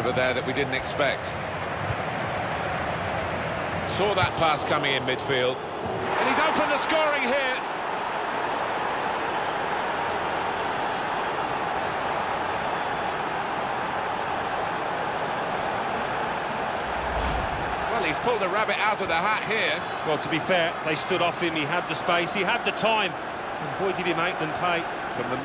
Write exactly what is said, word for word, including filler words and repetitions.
over there that we didn't expect. Saw that pass coming in midfield. And he's opened the scoring here. Well, he's pulled a rabbit out of the hat here. Well, to be fair, they stood off him, he had the space, he had the time, and boy did he make them pay. From the